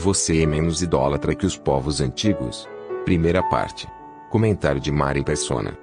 Você é menos idólatra que os povos antigos. Primeira parte. Comentário de Mari Persona.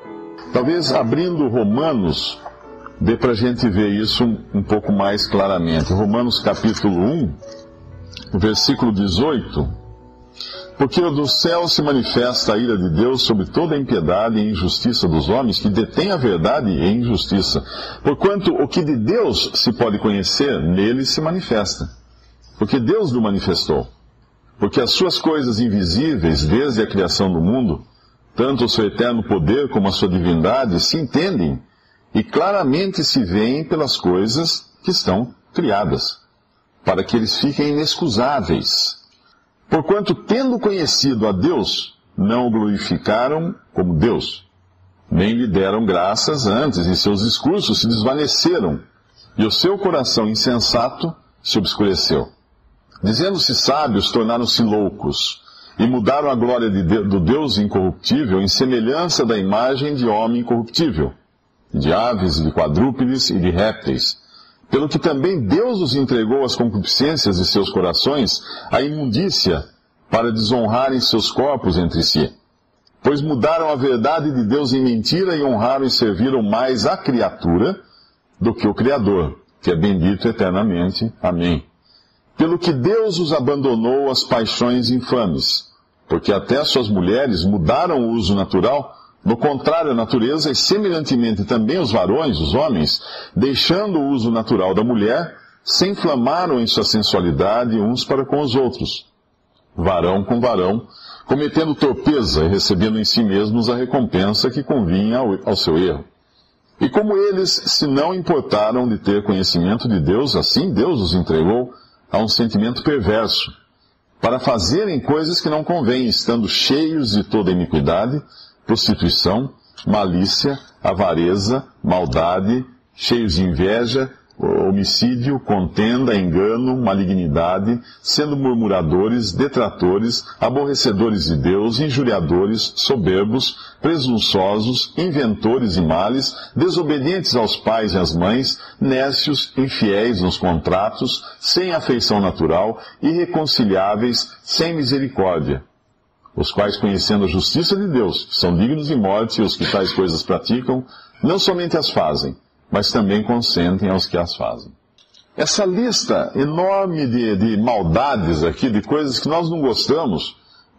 Talvez abrindo Romanos, dê para a gente ver isso um pouco mais claramente. Romanos capítulo 1, versículo 18. Porque do céu se manifesta a ira de Deus sobre toda a impiedade e injustiça dos homens que detêm a verdade e injustiça. Porquanto o que de Deus se pode conhecer, nele se manifesta. Porque Deus o manifestou. Porque as suas coisas invisíveis, desde a criação do mundo, tanto o seu eterno poder como a sua divindade, se entendem e claramente se veem pelas coisas que estão criadas, para que eles fiquem inexcusáveis. Porquanto, tendo conhecido a Deus, não o glorificaram como Deus, nem lhe deram graças antes, e seus discursos se desvaneceram, e o seu coração insensato se obscureceu. Dizendo-se sábios, tornaram-se loucos, e mudaram a glória do Deus incorruptível em semelhança da imagem de homem incorruptível, de aves, de quadrúpedes e de répteis. Pelo que também Deus os entregou às concupiscências de seus corações, à imundícia, para desonrarem seus corpos entre si. Pois mudaram a verdade de Deus em mentira e honraram e serviram mais a criatura do que o Criador, que é bendito eternamente. Amém. Pelo que Deus os abandonou às paixões infames, porque até suas mulheres mudaram o uso natural, no contrário à natureza, e semelhantemente também os varões, os homens, deixando o uso natural da mulher, se inflamaram em sua sensualidade uns para com os outros, varão com varão, cometendo torpeza e recebendo em si mesmos a recompensa que convinha ao seu erro. E como eles se não importaram de ter conhecimento de Deus, assim Deus os entregou a um sentimento perverso, para fazerem coisas que não convêm, estando cheios de toda iniquidade, prostituição, malícia, avareza, maldade, cheios de inveja, homicídio, contenda, engano, malignidade, sendo murmuradores, detratores, aborrecedores de Deus, injuriadores, soberbos, presunçosos, inventores de males, desobedientes aos pais e às mães, nécios, infiéis nos contratos, sem afeição natural, irreconciliáveis, sem misericórdia, os quais, conhecendo a justiça de Deus, são dignos de morte, e os que tais coisas praticam, não somente as fazem, mas também consentem aos que as fazem. Essa lista enorme de maldades aqui, de coisas que nós não gostamos,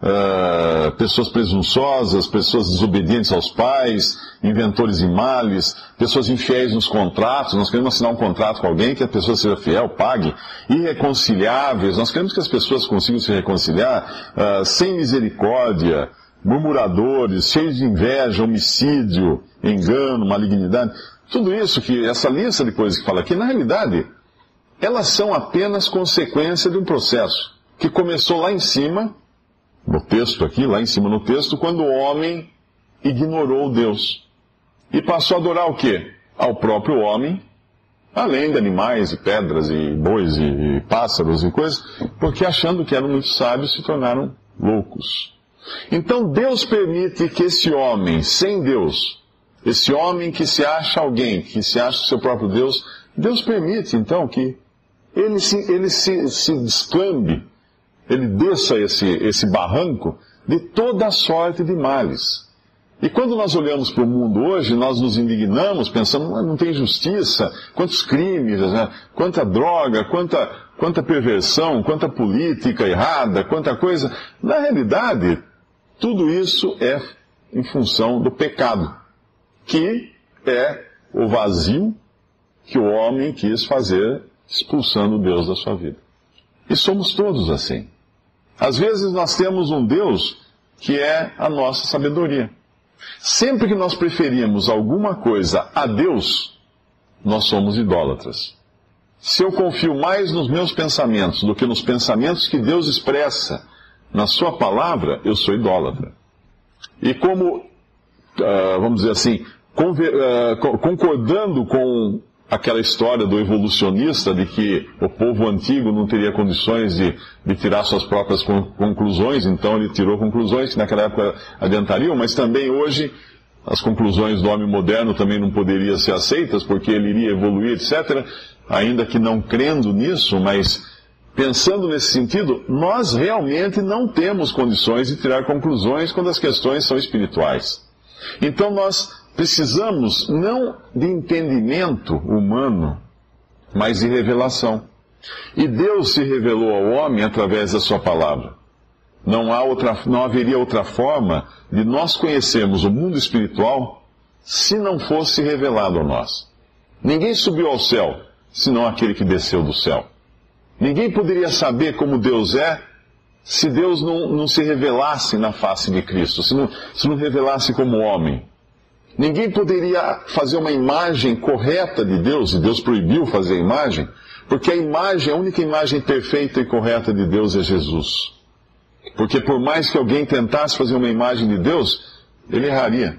pessoas presunçosas, pessoas desobedientes aos pais, inventores de males, pessoas infiéis nos contratos, nós queremos assinar um contrato com alguém que a pessoa seja fiel, pague, irreconciliáveis, nós queremos que as pessoas consigam se reconciliar, sem misericórdia, murmuradores, cheios de inveja, homicídio, engano, malignidade. Tudo isso, essa lista de coisas que fala aqui, na realidade, elas são apenas consequência de um processo que começou lá em cima, no texto aqui, lá em cima no texto, quando o homem ignorou Deus. E passou a adorar o quê? Ao próprio homem, além de animais e pedras e bois e pássaros e coisas, porque achando que eram muito sábios se tornaram loucos. Então Deus permite que esse homem, sem Deus, esse homem que se acha alguém, que se acha o seu próprio Deus, Deus permite, então, que ele se descambe, ele desça esse barranco de toda a sorte de males. E quando nós olhamos para o mundo hoje, nós nos indignamos, pensando, não tem justiça, quantos crimes, né? Quanta droga, quanta perversão, quanta política errada, quanta coisa. Na realidade, tudo isso é em função do pecado, que é o vazio que o homem quis fazer, expulsando Deus da sua vida. E somos todos assim. Às vezes nós temos um Deus que é a nossa sabedoria. Sempre que nós preferimos alguma coisa a Deus, nós somos idólatras. Se eu confio mais nos meus pensamentos do que nos pensamentos que Deus expressa na sua palavra, eu sou idólatra. E como, vamos dizer assim, concordando com aquela história do evolucionista de que o povo antigo não teria condições de tirar suas próprias conclusões, então ele tirou conclusões que naquela época adiantariam, mas também hoje as conclusões do homem moderno também não poderiam ser aceitas porque ele iria evoluir, etc., ainda que não crendo nisso, mas pensando nesse sentido, nós realmente não temos condições de tirar conclusões quando as questões são espirituais. Então nós precisamos não de entendimento humano, mas de revelação. E Deus se revelou ao homem através da sua palavra. Não haveria outra forma de nós conhecermos o mundo espiritual se não fosse revelado a nós. Ninguém subiu ao céu, senão aquele que desceu do céu. Ninguém poderia saber como Deus é se Deus não se revelasse na face de Cristo, se não revelasse como homem. Ninguém poderia fazer uma imagem correta de Deus, e Deus proibiu fazer a imagem, porque a única imagem perfeita e correta de Deus é Jesus. Porque por mais que alguém tentasse fazer uma imagem de Deus, ele erraria.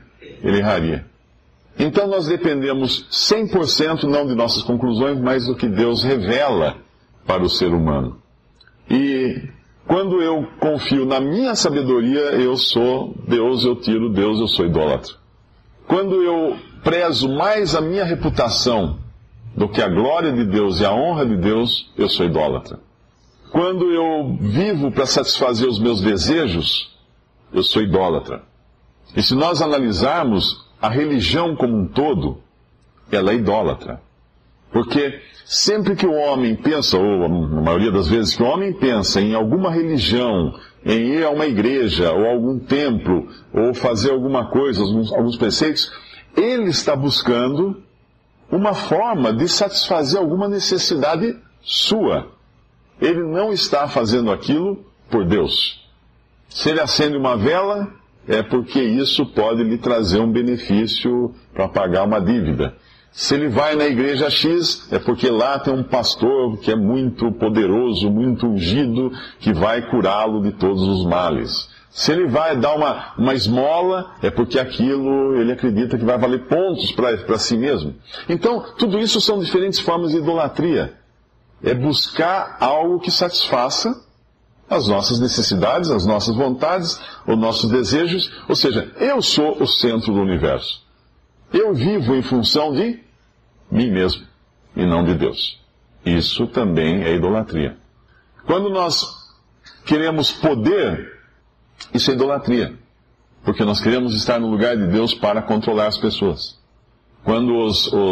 Então nós dependemos 100% não de nossas conclusões, mas do que Deus revela para o ser humano. E quando eu confio na minha sabedoria, eu sou Deus, eu tiro Deus, eu sou idólatra. Quando eu prezo mais a minha reputação do que a glória de Deus e a honra de Deus, eu sou idólatra. Quando eu vivo para satisfazer os meus desejos, eu sou idólatra. E se nós analisarmos a religião como um todo, ela é idólatra. Porque sempre que o homem pensa, ou na maioria das vezes que o homem pensa em alguma religião, em ir a uma igreja, ou algum templo, ou fazer alguma coisa, alguns preceitos, ele está buscando uma forma de satisfazer alguma necessidade sua. Ele não está fazendo aquilo por Deus. Se ele acende uma vela, é porque isso pode lhe trazer um benefício para pagar uma dívida. Se ele vai na igreja X, é porque lá tem um pastor que é muito poderoso, muito ungido, que vai curá-lo de todos os males. Se ele vai dar uma esmola, é porque aquilo ele acredita que vai valer pontos para si mesmo. Então, tudo isso são diferentes formas de idolatria. É buscar algo que satisfaça as nossas necessidades, as nossas vontades, os nossos desejos. Ou seja, eu sou o centro do universo. Eu vivo em função de mim mesmo e não de Deus. Isso também é idolatria. Quando nós queremos poder, isso é idolatria. Porque nós queremos estar no lugar de Deus para controlar as pessoas. Quando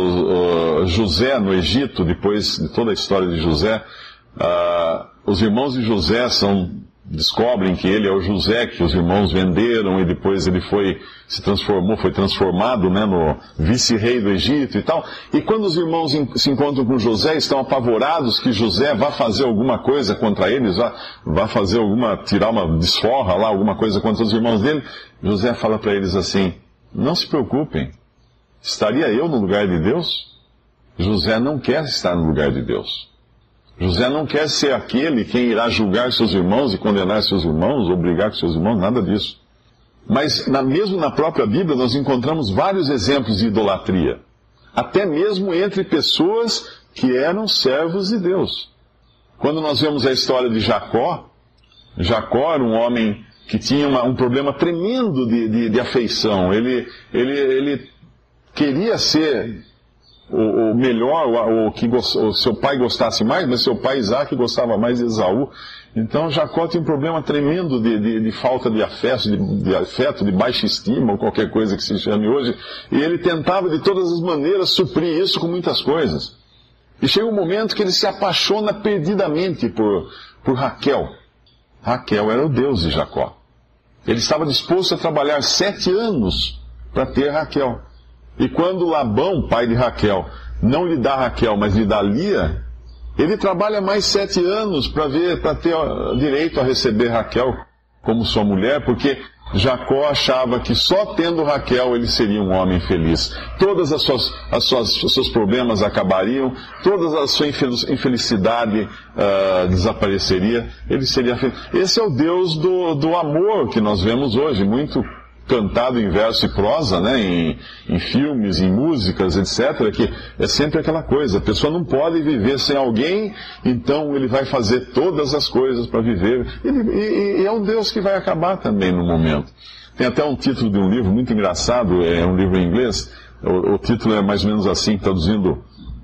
José no Egito, depois de toda a história de José, os irmãos de José descobrem que ele é o José que os irmãos venderam, e depois ele foi transformado, né, no vice-rei do Egito e tal. E quando os irmãos se encontram com José, estão apavorados que José vá fazer alguma coisa contra eles, vá fazer tirar uma desforra lá, alguma coisa contra os irmãos dele. José fala para eles assim: não se preocupem, estaria eu no lugar de Deus? José não quer estar no lugar de Deus. José não quer ser aquele quem irá julgar seus irmãos e condenar seus irmãos, ou brigar com seus irmãos, nada disso. Mas mesmo na própria Bíblia nós encontramos vários exemplos de idolatria. Até mesmo entre pessoas que eram servos de Deus. Quando nós vemos a história de Jacó era um homem que tinha um problema tremendo de afeição. Ele queria ser o melhor, o seu pai gostasse mais, mas seu pai Isaac gostava mais de Esaú. Então Jacó tinha um problema tremendo de falta de afeto, de baixa estima, ou qualquer coisa que se chame hoje, e ele tentava de todas as maneiras suprir isso com muitas coisas. E chega um momento que ele se apaixona perdidamente por Raquel. Raquel era o Deus de Jacó. Ele estava disposto a trabalhar 7 anos para ter Raquel. E quando Labão, pai de Raquel, não lhe dá Raquel, mas lhe dá Lia, ele trabalha mais 7 anos para ter direito a receber Raquel como sua mulher, porque Jacó achava que só tendo Raquel ele seria um homem feliz. Todas os seus problemas acabariam, toda a sua infelicidade desapareceria, ele seria feliz. Esse é o Deus do amor que nós vemos hoje, muito cantado em verso e prosa, né, em filmes, em músicas, etc., que é sempre aquela coisa: a pessoa não pode viver sem alguém, então ele vai fazer todas as coisas para viver. E é um Deus que vai acabar também no momento. Tem até um título de um livro muito engraçado, é um livro em inglês, o título é mais ou menos assim, traduzindo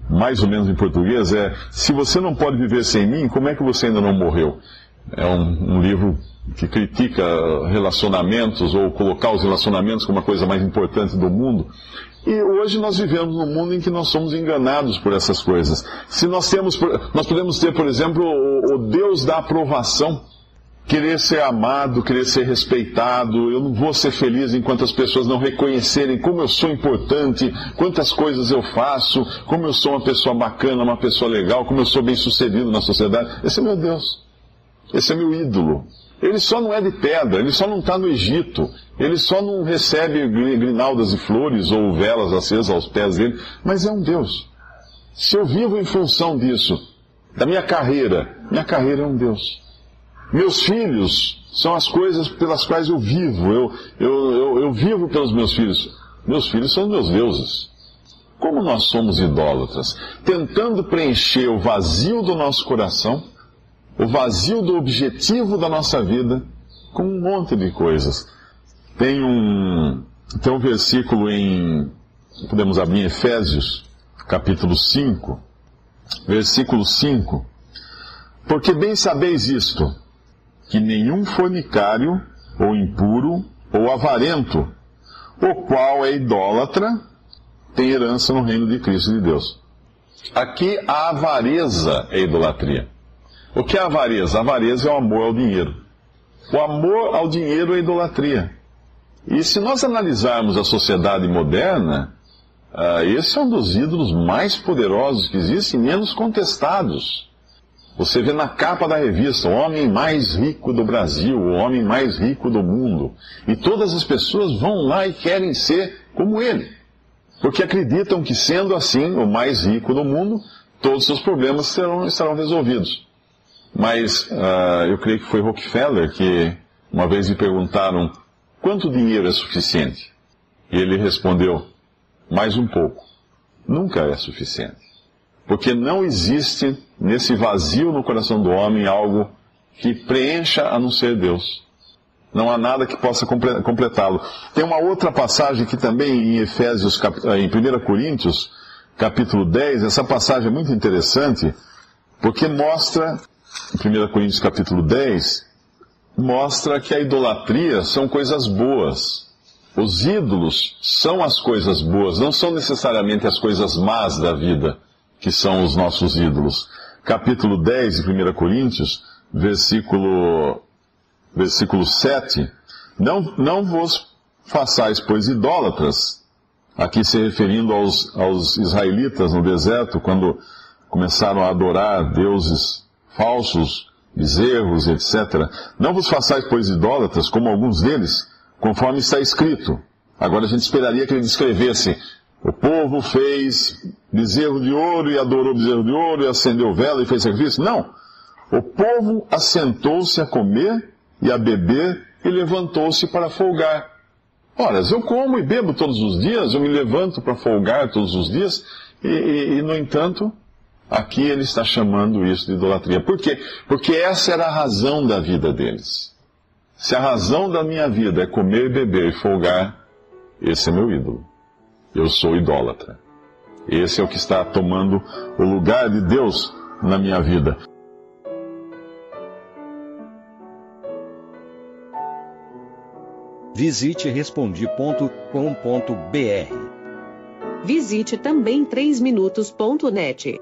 mais ou menos em português, é: se você não pode viver sem mim, como é que você ainda não morreu? É um livro que critica relacionamentos, ou colocar os relacionamentos como a coisa mais importante do mundo. E hoje nós vivemos num mundo em que nós somos enganados por essas coisas. Se nós podemos ter, por exemplo, o Deus da aprovação, querer ser amado, querer ser respeitado. Eu não vou ser feliz enquanto as pessoas não reconhecerem como eu sou importante, quantas coisas eu faço, como eu sou uma pessoa bacana, uma pessoa legal, como eu sou bem-sucedido na sociedade. Esse é meu Deus. Esse é meu ídolo. Ele só não é de pedra, ele só não está no Egito, ele só não recebe grinaldas e flores ou velas acesas aos pés dele, mas é um Deus. Se eu vivo em função disso, da minha carreira é um Deus. Meus filhos são as coisas pelas quais eu vivo. Eu vivo pelos meus filhos. Meus filhos são meus deuses. Como nós somos idólatras, tentando preencher o vazio do nosso coração, o vazio do objetivo da nossa vida, com um monte de coisas. Tem um versículo podemos abrir em Efésios, capítulo 5, versículo 5. Porque bem sabeis isto, que nenhum fornicário, ou impuro, ou avarento, o qual é idólatra, tem herança no reino de Cristo e de Deus. Aqui a avareza é idolatria. O que é a avareza? A avareza é o amor ao dinheiro. O amor ao dinheiro é idolatria. E se nós analisarmos a sociedade moderna, esse é um dos ídolos mais poderosos que existem, menos contestados. Você vê na capa da revista: o homem mais rico do Brasil, o homem mais rico do mundo. E todas as pessoas vão lá e querem ser como ele. Porque acreditam que, sendo assim, o mais rico do mundo, todos os seus problemas estarão resolvidos. Mas eu creio que foi Rockefeller que uma vez lhe perguntaram: quanto dinheiro é suficiente? E ele respondeu: mais um pouco. Nunca é suficiente. Porque não existe nesse vazio no coração do homem algo que preencha a não ser Deus. Não há nada que possa completá-lo. Tem uma outra passagem que também em em 1 Coríntios, capítulo 10, essa passagem é muito interessante, porque mostra, em 1 Coríntios capítulo 10, mostra que a idolatria são coisas boas. Os ídolos são as coisas boas, não são necessariamente as coisas más da vida, que são os nossos ídolos. Capítulo 10 de 1 Coríntios, versículo 7. Não vos façais, pois, idólatras, aqui se referindo aos israelitas no deserto, quando começaram a adorar deuses falsos, bezerros, etc. Não vos façais, pois, idólatras, como alguns deles, conforme está escrito. Agora a gente esperaria que ele descrevesse: o povo fez bezerro de ouro e adorou bezerro de ouro e acendeu vela e fez sacrifício. Não. O povo assentou-se a comer e a beber e levantou-se para folgar. Ora, eu como e bebo todos os dias, eu me levanto para folgar todos os dias, e no entanto, aqui ele está chamando isso de idolatria. Por quê? Porque essa era a razão da vida deles. Se a razão da minha vida é comer, beber e folgar, esse é meu ídolo. Eu sou idólatra. Esse é o que está tomando o lugar de Deus na minha vida. Visite Respondi.com.br. Visite também 3minutos.net.